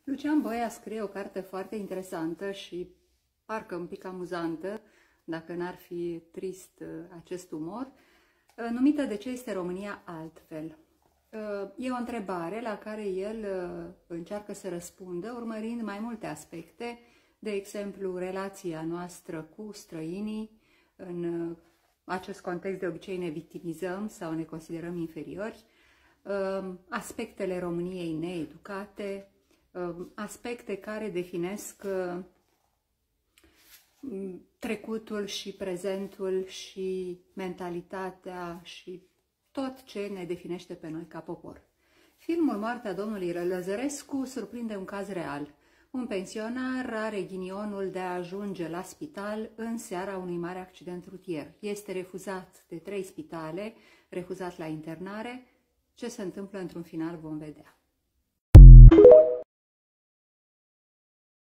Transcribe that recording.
Lucian Boia scrie o carte foarte interesantă și parcă un pic amuzantă, dacă n-ar fi trist acest umor, numită De ce este România altfel? E o întrebare la care el încearcă să răspundă urmărind mai multe aspecte, de exemplu relația noastră cu străinii. În acest context de obicei ne victimizăm sau ne considerăm inferiori, aspectele României needucate, aspecte care definesc trecutul și prezentul și mentalitatea și tot ce ne definește pe noi ca popor. Filmul Moartea domnului Lăzărescu surprinde un caz real. Un pensionar are ghinionul de a ajunge la spital în seara unui mare accident rutier. Este refuzat de 3 spitale, refuzat la internare. Ce se întâmplă într-un final vom vedea.